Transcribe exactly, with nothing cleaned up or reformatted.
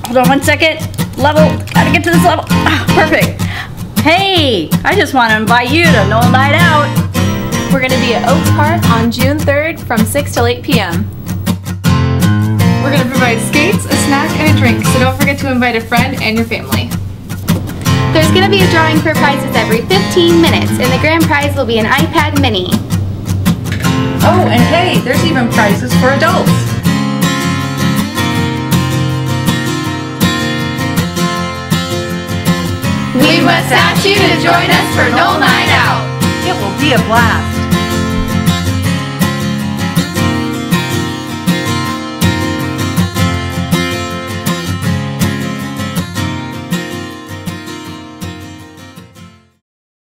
hold on one second. Level, gotta get to this level. Ah, perfect. Hey, I just want to invite you to Noel Night Out. We're going to be at Oak Park on June third from six till eight p m We're going to provide skates, a snack, and a drink, so don't forget to invite a friend and your family. There's going to be a drawing for prizes every fifteen minutes, and the grand prize will be an iPad mini. Oh, and hey, there's even prizes for adults. We must ask you to join us for Noel Night Out. It will be a blast.